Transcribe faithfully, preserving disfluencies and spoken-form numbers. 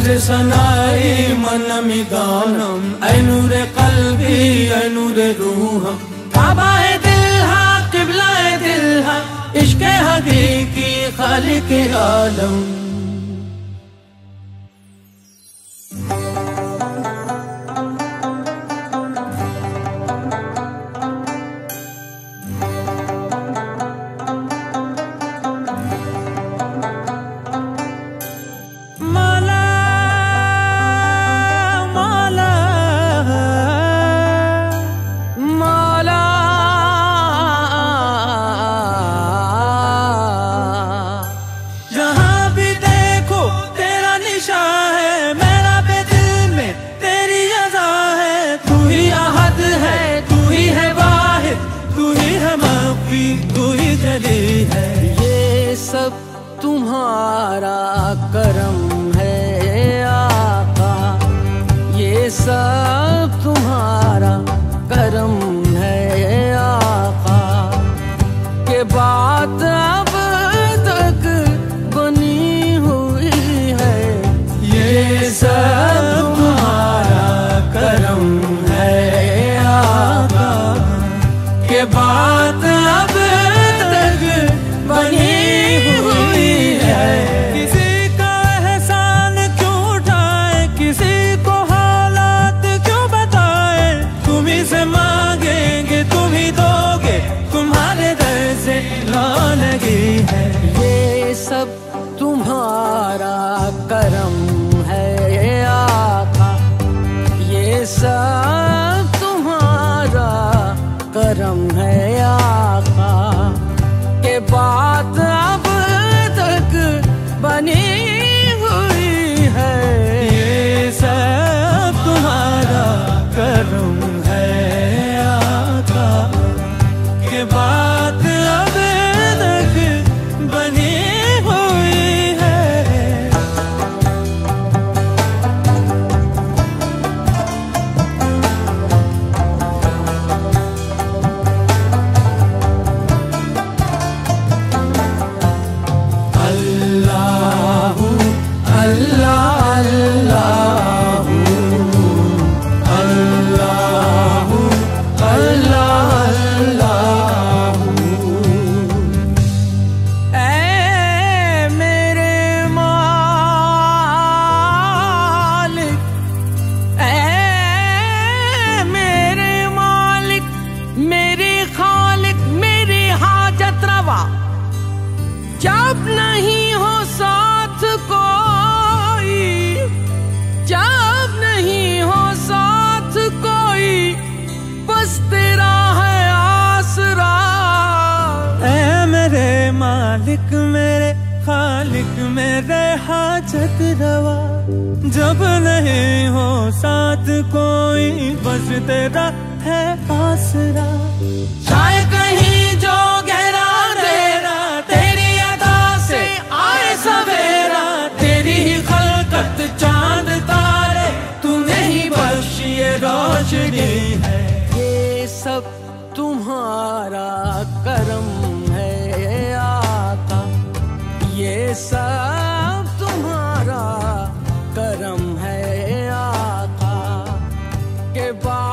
नूर सनाई मनमिदानम ऐ नूर कल्बी ऐ नूर रूहम काबाए दिल हा किबलाए दिल हा इश्क़ हकीकी खालिक आलम। तू ही जली है ये सब तुम्हारा करम है आका, ये सब तुम्हारा करम है आका। के बात अब तक बनी हुई है, ये सब तुम्हारा करम है आका। के बात अब तक बनी हुई है। किसी का एहसान क्यों उठाए, किसी को हालात क्यों बताए। तुम ही से मांगेंगे तुम ही दोगे, तुम्हारे दर से ला लगी है। ये सब तुम्हारा करम है आका, ये सब तुम्हारा करम है आका। के बात अब तक बनी हुई है, ये सब तुम्हारा करम है आका। के बात अब तक बनी हुई है। अल्लाहू अल्लाह अल्लाहू अल्लाहू अल्लाह अल्लाहू। ऐ मेरे मालिक, ऐ मेरे मालिक, मेरे खालिक, मेरी हाजत रवा। जब नहीं हो साथ कोई, जब नहीं हो साथ कोई, बस तेरा है आसरा। ऐ मेरे मालिक मेरे खालिक मेरे हाजत रवा। जब नहीं हो साथ कोई, बस तेरा है आसरा। शायद कहीं जो गहरा अंधेरा, तेरी अदा से आए सवेरा। तेरी ही खलकत चांद तारे, तूने ही बख्शी ये रोशनी है। ये सब तुम्हारा करम है आका, ये सब तुम्हारा करम है आका। के बाद